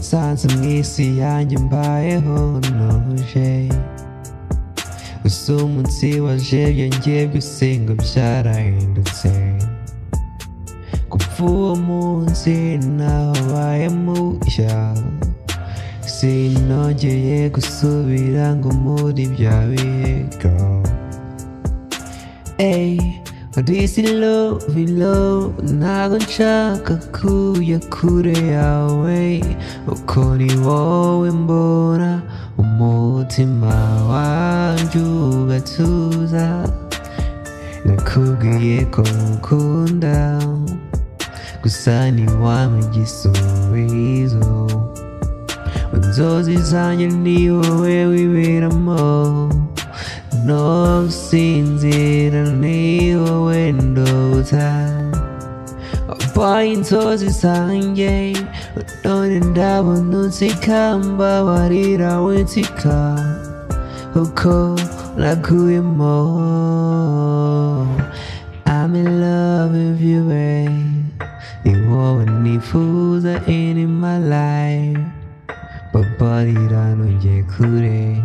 nsanze mw'isi yanjye mbayeho ntuje. Gusa umunsi waje njye byose ngo byarahindutse. Kuva uwo munsi nabaye mushya, sinongeye gusubira ngo muri bya bihe girl. This is love, ntago nshaka kujya kure yawe, uko ni wowe mbona umutima wanjye ugatuza. Nakubwiye ko nkukunda, gusa ntiwampa igisubizo. Inzozi zanjye ni wowe wiberamo, no gusinzira ni wowe ndota. Wabaye inzozi zanjye, none ndabona unseka, mbabarira winseka uko naguyemo. I'm in love with you, babe. Ni wowe nifuza in my life, mbabarira ntujye kure.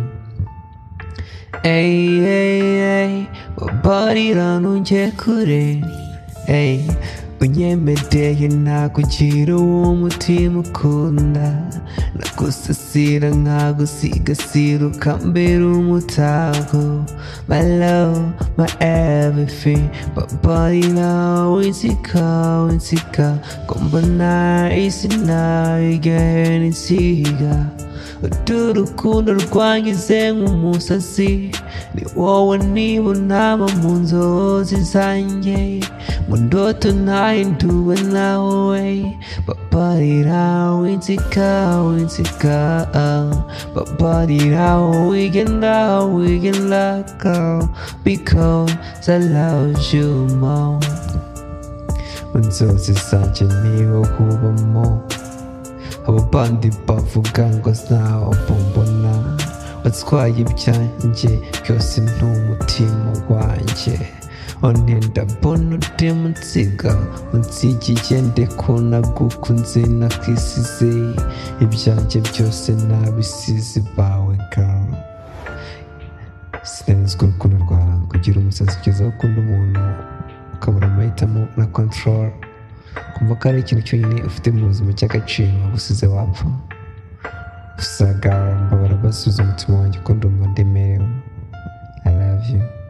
Mbabarira ntujye kure. Unyemereye nakugira uwo mutima ukunda, nagusasira nkagusigasira ukambera umutako. My love, my everything. Mbabarira winseka ko mbona isi nawe igahera insiga. Urukundo rwangize nk'umusazi, ni wowe nibonamo mu nzozi zanjye, mu ndoto nahinduwe nawe. Mbabarira winseka, mbabarira wigenda girl, because I love you more. Mu nzozi zanjye niho kubamo, ababandi bavuga ngo ntaho mbona. Watwaye ibyanjye byose n'umutima wanjye, one ndabona urimo unsiga, unsigiye ndeko nagukunze nakwisize. Ibyanjye byose nabisize bawe girl. Sinenzwe urukundo rwawe, kugira umusazi ugeze aho ukunda umuntu ukabura amahitamo na control, kumva ko ari ikintu cyonyine ufite mu buzima cy'agaciro, wagusize wapfa. Gusa girl, mbabara basubiza umutima wanjye ko ndumva ndemerewe. I love you.